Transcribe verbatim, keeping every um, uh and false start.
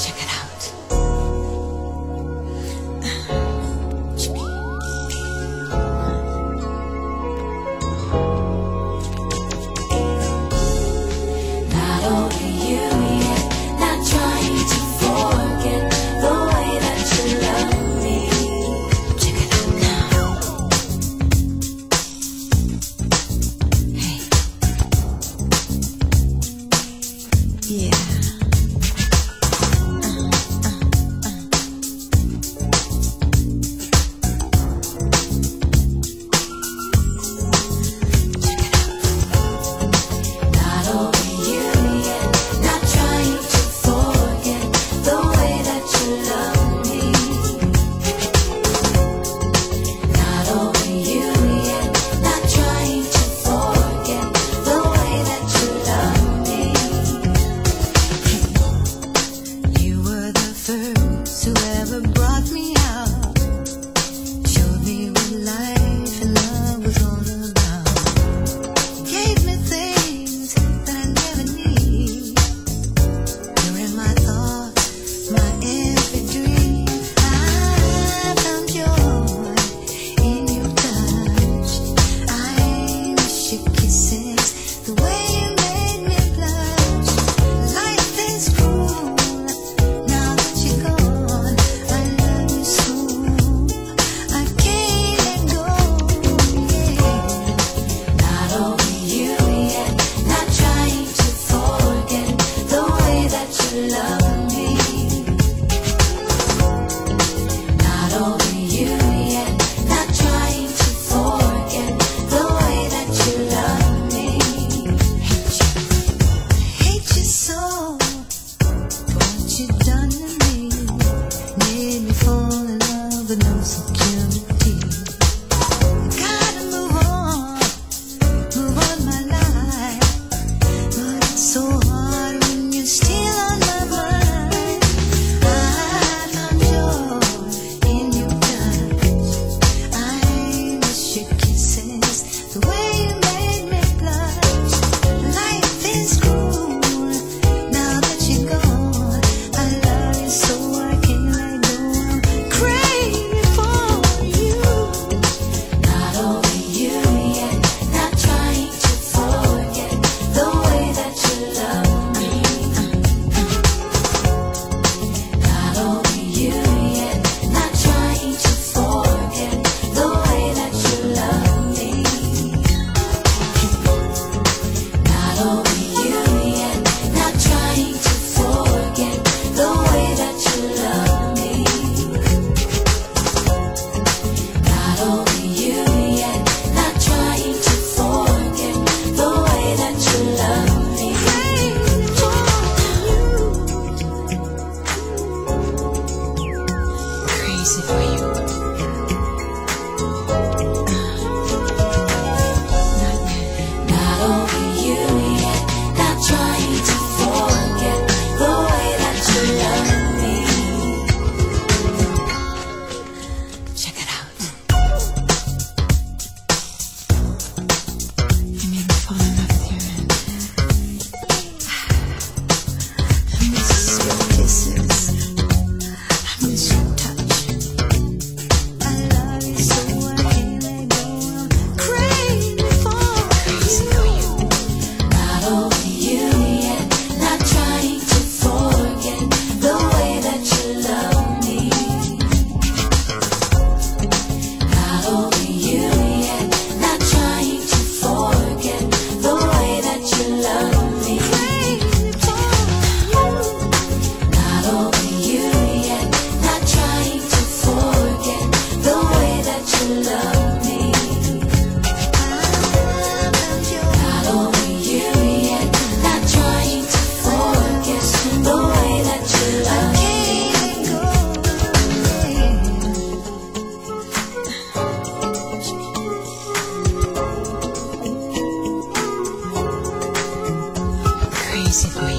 Check it out. Not over you yet, not trying to forget the way that you love me. Check it out now. Hey. Yeah. Whoever brought me out showed me what life and love was all about. Gave me things that I never need. You're in my thoughts, my every dream. I found joy in your touch. I miss your kisses, the way you made me blush. Life is cruel. No security. Gotta move on, move on my life. But it's so hard when you're still on my mind. I found joy in your touch. I miss your kisses, the way you made me blush. Life is cruel now that you're gone. I love you so I can't let go. I'm crazy. For you. Not over you yet, not trying to forget the way that you love me. Check it out. You made me fall in love with you. I miss your kisses. I miss your touch. Crazy for you.